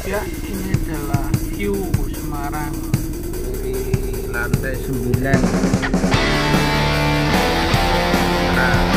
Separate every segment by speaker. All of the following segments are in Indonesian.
Speaker 1: Ya, ini adalah view Semarang dari lantai 9. Nah,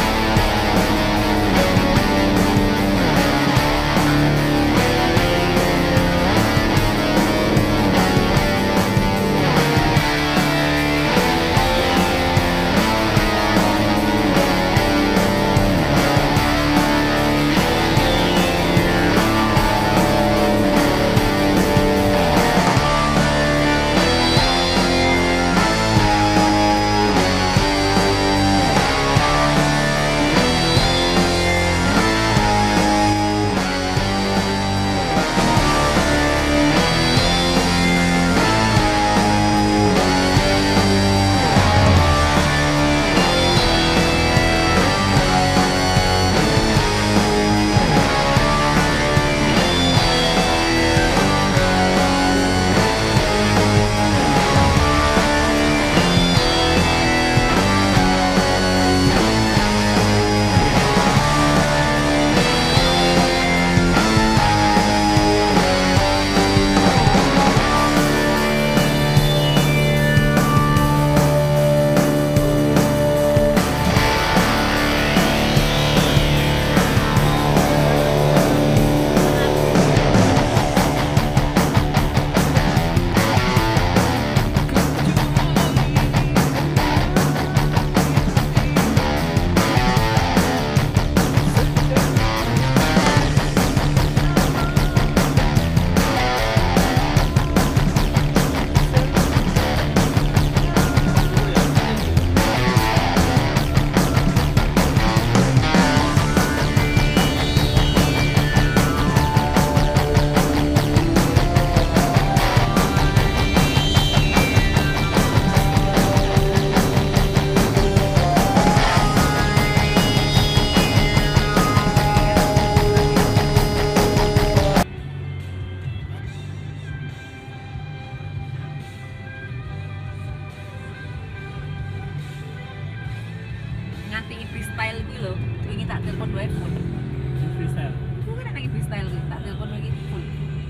Speaker 2: nganti freestyle iki lho, wingi tak telepon wae full.
Speaker 3: Freestyle.
Speaker 2: Ku kan nang freestyle iki, tak telepon lagi full.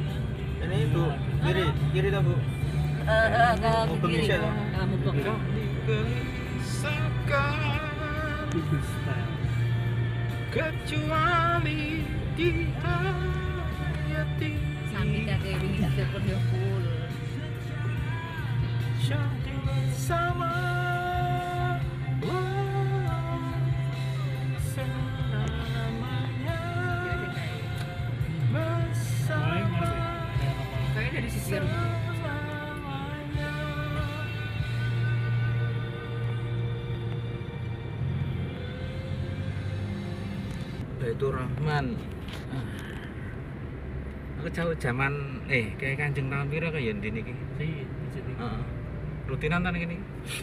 Speaker 1: ini itu kiri tak Bu?
Speaker 2: Ke kiri. Mubeng.
Speaker 3: Freestyle.
Speaker 1: Kecuali di hati
Speaker 2: Sami kake wingi tak telepon yo full.
Speaker 1: sama
Speaker 3: Mulai ngerti.
Speaker 2: Kayaknya dari sisi
Speaker 1: Baitur Rahman. Aku jauh zaman kayak Kanjeng tahun pira kaya ndene iki.
Speaker 3: Di sini.
Speaker 1: Heeh. Rutinan ta iki.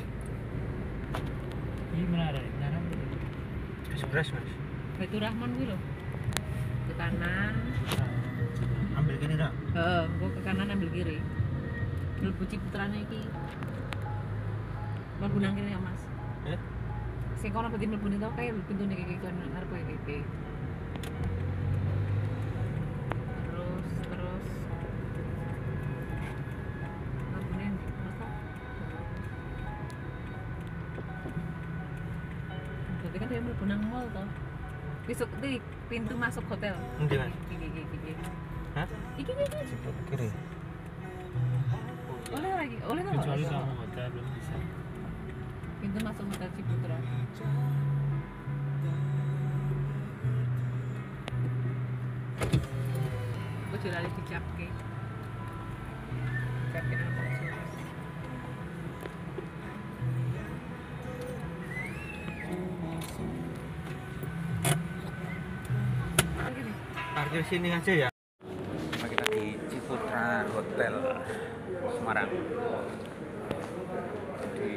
Speaker 3: Ini menara. Menara.
Speaker 1: Express, Mas.
Speaker 2: Baitur Rahman kuwi lho. Ke kanan.
Speaker 1: Ambil gini dah.
Speaker 2: Gua ke kanan ambil kiri. Mlebu Ciputrane iki. Mlebu nang kiri ya, Mas. Sing kono berarti mlebu ning tau kae pintune iki kan arep iki. Terus mlebune apa? Berarti kan dia mlebu nang mall toh. Besok di pintu masuk hotel.
Speaker 1: Endi, Mas?
Speaker 2: Iki.
Speaker 1: Hah?
Speaker 2: Iki.
Speaker 1: Kiri.
Speaker 2: Oleh lagi, oleh nggak?
Speaker 3: Kecuali kamu hotel belum bisa.
Speaker 2: Pintu masuk hotel Ciputra. Aku juga lagi dicapke. Capke nang pojok.
Speaker 1: Parkir sini aja ya. Kita di Ciputra Hotel Semarang. Di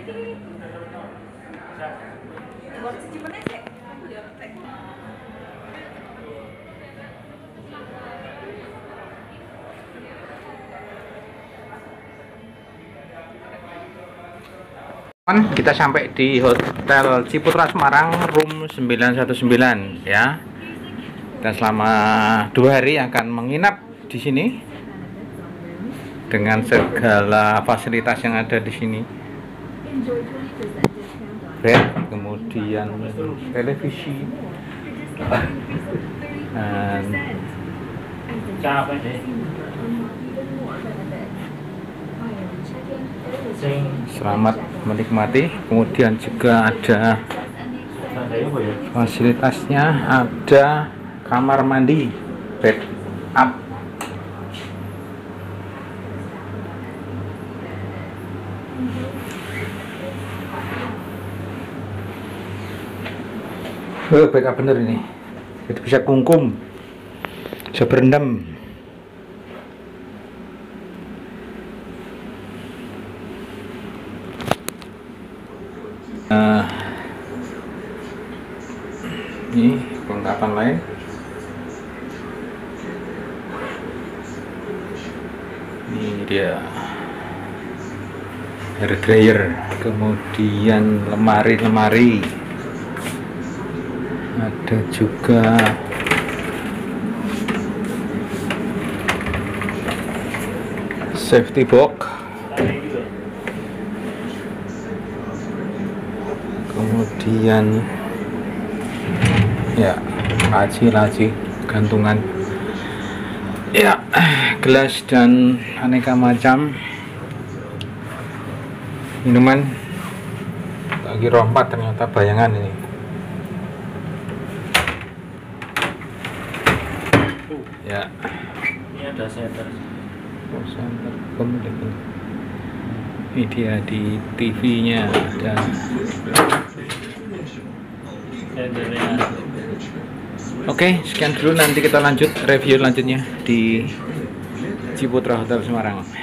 Speaker 1: Kita sampai di Hotel Ciputra Semarang room 919 ya. Kita selama 2 hari akan menginap di sini dengan segala fasilitas yang ada di sini. Bed, kemudian televisi dan
Speaker 3: Capek deh.
Speaker 1: selamat menikmati. Kemudian juga ada fasilitasnya, ada kamar mandi, bed up, bed up bener ini. Jadi bisa kungkum, bisa berendam. Ini perlengkapan lain. Ini dia hair dryer, kemudian lemari-lemari, ada juga safety box, kemudian ya laci gantungan, ya gelas dan aneka macam minuman. Lagi rompat ternyata bayangan ini. Ya,
Speaker 3: Ini ada center.
Speaker 1: ini dia di TV-nya ada.
Speaker 3: Centernya.
Speaker 1: Oke, sekian dulu, nanti kita lanjut review lanjutnya di Ciputra Hotel Semarang.